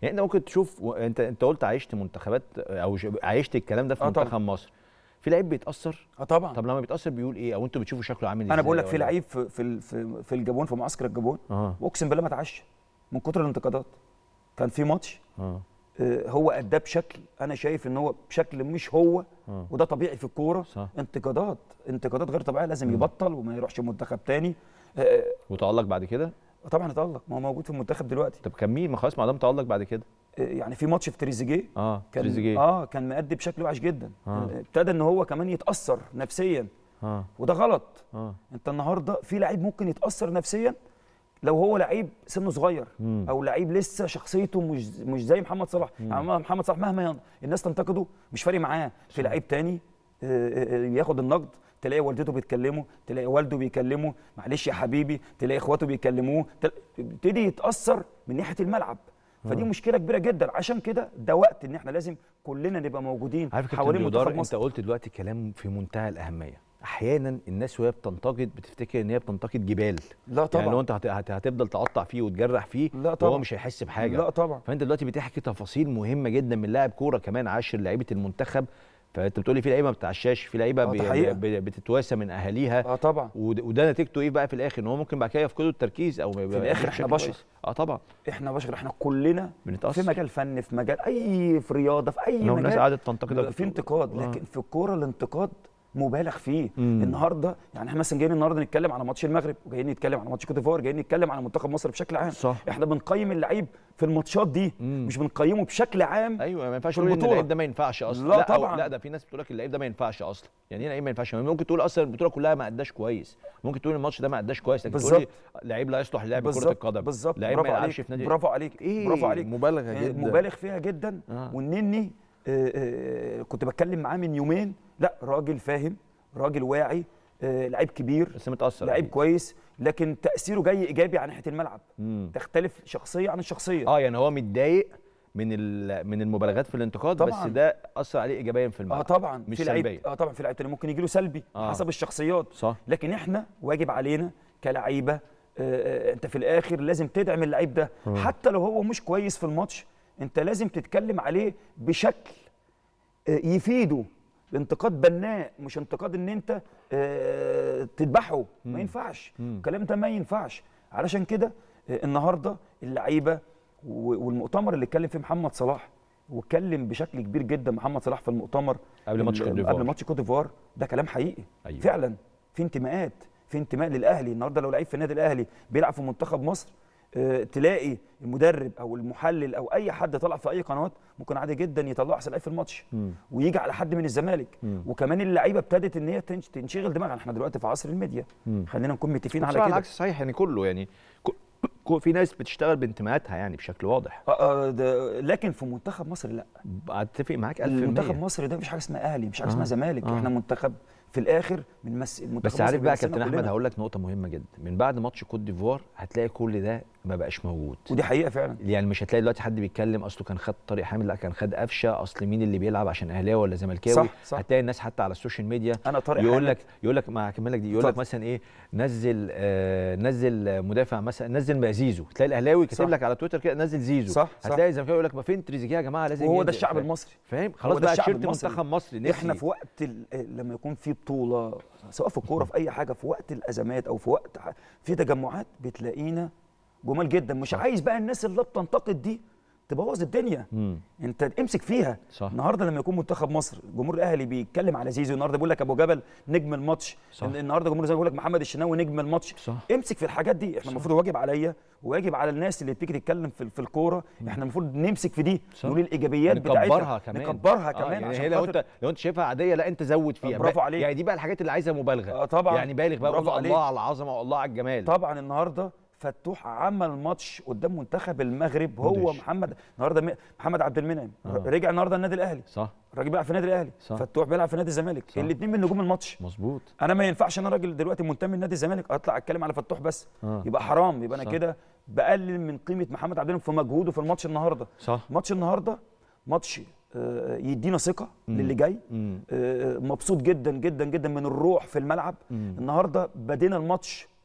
يعني انت ممكن تشوف انت قلت عايشت منتخبات او عايشت الكلام ده في منتخب طبعا. مصر. في لعيب بيتاثر؟ طبعا. طب لما بيتاثر بيقول ايه، او انتوا بتشوفوا شكله عامل ازاي؟ انا بقول لك في لعيب في الجابون، في معسكر الجابون، اقسم بالله ما اتعشى من كتر الانتقادات. كان في ماتش هو اداه بشكل انا شايف ان هو بشكل مش هو، وده طبيعي في الكوره. انتقادات غير طبيعيه، لازم يبطل وما يروحش منتخب تاني. وتألق بعد كده؟ طبعا اتألق، ما هو موجود في المنتخب دلوقتي. طب كان مين؟ ما خلاص ما دام تألق بعد كده. يعني في ماتش في تريزيجيه كان تريزيجيه كان مأدي بشكل وحش جدا. ابتدى ان هو كمان يتأثر نفسيا، وده غلط. انت النهارده في لعيب ممكن يتأثر نفسيا لو هو لعيب سنه صغير، او لعيب لسه شخصيته مش زي محمد صلاح. يعني محمد صلاح مهما الناس تنتقده مش فارق معاه. في لعيب تاني ياخد النقد، تلاقي والدته بتكلمه، تلاقي والده بيكلمه، معلش يا حبيبي، تلاقي اخواته بيكلموه، يبتدي يتأثر من ناحية الملعب. فدي مشكله كبيره جدا. عشان كده ده وقت ان احنا لازم كلنا نبقى موجودين حوالين منتخب مصر. انت قلت دلوقتي كلام في منتهى الاهميه. احيانا الناس وهي بتنتقد بتفتكر ان هي بتنتقد جبال. لا طبعا. يعني لو انت هتفضل تقطع فيه وتجرح فيه، لا طبعا، وهو مش هيحس بحاجه. لا طبعا. فانت دلوقتي بتحكي تفاصيل مهمه جدا من لاعب كوره كمان عاشر لعيبه المنتخب. فانت بتقولي في لعيبه ما بتعشاش، في لعيبه بتتواسى من اهاليها. طبعا. وده نتيجته ايه بقى في الاخر؟ ان هو ممكن بعد كده يفقدوا التركيز، او في الاخر احنا بشر. طبعا احنا بشر، احنا كلنا بنتأثر. في مجال فن، في مجال في رياضه، في اي مجال الناس قعدت تنتقد في انتقاد. لكن في الكوره الانتقاد مبالغ فيه. النهارده يعني احنا مثلا جايين النهارده نتكلم على ماتش المغرب، وجايين نتكلم على ماتش كوت ديفوار، جايين نتكلم على منتخب مصر بشكل عام. صح. احنا بنقيم اللعيب في الماتشات دي، مش بنقيمه بشكل عام. ايوه، ما ينفعش تقول ان اللعيب ده ما ينفعش اصلا. لا طبعا. لا، ده في ناس بتقول لك اللعيب ده ما ينفعش اصلا. يعني ايه لعيب ما ينفعش؟ ممكن تقول اصلا البطوله كلها ما اداش كويس، ممكن تقول الماتش ده ما اداش كويس، لكن تقول لي لعيب لا يصلح للعب كره القدم. بالظبط. لعيب ما يلعبش في نادي. برافو عليك. برافو عليك. مبالغه جدا، مبالغ فيها جدا. والنني كنت بتكلم معاه من يومين، لا راجل فاهم، راجل واعي، لعيب كبير بس متأثر، لعيب كويس، لكن تأثيره جاي إيجابي على ناحية الملعب. تختلف شخصية عن الشخصية. يعني هو متضايق من المبالغات في الانتقاد طبعاً. بس ده أثر عليه إيجابيا في الملعب. طبعا. مش سلبيا. طبعا في لعيب تاني ممكن يجي له سلبي حسب الشخصيات. صح. لكن احنا واجب علينا كلاعيبة، انت في الآخر لازم تدعم اللعيب ده. حتى لو هو مش كويس في الماتش، انت لازم تتكلم عليه بشكل يفيده. انتقاد بناء، مش انتقاد ان انت تذبحه. ما ينفعش الكلام ده، ما ينفعش. علشان كده النهارده اللعيبه والمؤتمر اللي اتكلم فيه محمد صلاح، واتكلم بشكل كبير جدا محمد صلاح في المؤتمر قبل ماتش كوت ديفوار، ده كلام حقيقي. أيوة. فعلا في انتماءات، في انتماء للاهلي. النهارده لو لعيب في النادي الاهلي بيلعب في منتخب مصر، تلاقي المدرب او المحلل او اي حد طلع في اي قنوات ممكن عادي جدا يطلعوا احسن لعيب في الماتش، ويجي على حد من الزمالك. وكمان اللعيبه ابتدت ان هي تنشغل دماغها. احنا دلوقتي في عصر الميديا، خلينا نكون متفقين على كده. على العكس صحيح، يعني كله يعني في ناس بتشتغل بانتماءاتها يعني بشكل واضح. لكن في منتخب مصر لا. اتفق معاك 1000%. المنتخب مصر ده مفيش حاجه اسمها اهلي، مفيش حاجه اسمها زمالك. احنا منتخب في الاخر بنمثل المنتخب. بس عارف بقى كابتن احمد، هقول لك نقطه مهمه جدا. من بعد ماتش كوت ديفوار هتلاقي كل ده ما بقاش موجود، ودي حقيقه فعلا. يعني مش هتلاقي دلوقتي حد بيتكلم اصله كان خد طارق حامد، لا كان خد قفشه، اصل مين اللي بيلعب عشان اهلاوي ولا زملكاوي. صح. هتلاقي الناس حتى على السوشيال ميديا انا طارق يقول لك مع كمالك دي، يقول لك مثلا ايه، نزل مدافع مثلا، نزل زيزو. تلاقي الاهلاوي كاتب لك على تويتر كده نزل زيزو. صح. هتلاقي الزملكاوي يقول لك ما فين تريزيجيه يا جماعه، لازم. وهو ده الشعب المصري، فاهم؟ خلاص بقى تيشيرت منتخب مصر. احنا في وقت لما يكون في بطوله، سواء في الكوره في اي حاجه، في وقت الازمات او في وقت في تجمعات، بتلاقينا جمال جدا. مش عايز بقى الناس اللي بتنتقد دي تبوظ الدنيا. انت امسك فيها. صح. النهارده لما يكون منتخب مصر، جمهور الاهلي بيتكلم على زيزو، النهارده بيقول لك ابو جبل نجم الماتش. النهارده جمهور الزمالك بيقول لك محمد الشناوي نجم الماتش. امسك في الحاجات دي. احنا المفروض واجب عليا وواجب على الناس اللي بتيجي تتكلم في الكوره، احنا المفروض نمسك في دي، نقول الايجابيات بتاعتها، نكبرها كمان. يعني هي لو انت شايفها عاديه، لا انت زود فيها. برافو عليك. يعني دي بقى الحاجات اللي عايزه مبالغه. طبعا. يعني بالغ بقى، الله على العظمه والله على الجمال. طبعا. النهارده فتوح عمل ماتش قدام منتخب المغرب، هو النهارده محمد عبد المنعم رجع النهارده النادي الاهلي. صح. الراجل بيلعب في النادي الاهلي، فتوح بيلعب في نادي الزمالك، الاثنين من نجوم الماتش. مظبوط. انا ما ينفعش انا راجل دلوقتي منتمي لنادي الزمالك اطلع اتكلم على فتوح بس. يبقى حرام، يبقى انا كده بقلل من قيمه محمد عبد المنعم في مجهوده في الماتش النهارده. صح. ماتش النهارده ماتش يدينا ثقه للي جاي. مبسوط جدا جدا جدا من الروح في الملعب. النهارده بدينا الماتش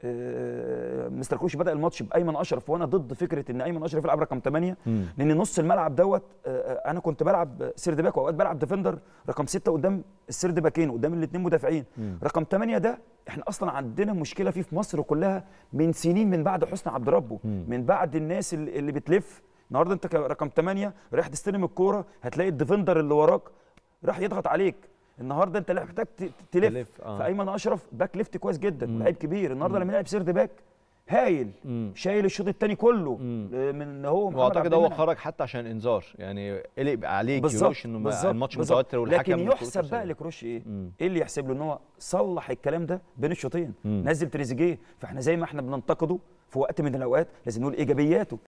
مستر كروش بدا الماتش بايمن اشرف، وانا ضد فكره ان ايمن اشرف يلعب رقم 8، لان نص الملعب دوت انا كنت بلعب سيرد باك واوقات بلعب ديفندر رقم 6 قدام السيرد باكين قدام الاثنين مدافعين. رقم 8 ده احنا اصلا عندنا مشكله فيه في مصر كلها من سنين، من بعد حسني عبد ربه، من بعد الناس اللي بتلف. النهارده انت رقم 8 رايح تستلم الكوره هتلاقي الديفندر اللي وراك راح يضغط عليك. النهارده انت محتاج تلف. فايمن اشرف باك ليفت كويس جدا، لعيب كبير. النهارده لما يلعب سيرد باك هايل، شايل الشوط الثاني كله من هو محمد. واعتقد هو خرج حتى عشان انذار، يعني قلق عليه كيروش انه الماتش متوتر والحكم. لكن يحسب بقى لكروش ايه اللي يحسب له؟ ان هو صلح الكلام ده بين الشوطين، نزل تريزيجيه. فاحنا زي ما احنا بننتقده في وقت من الاوقات لازم نقول ايجابياته.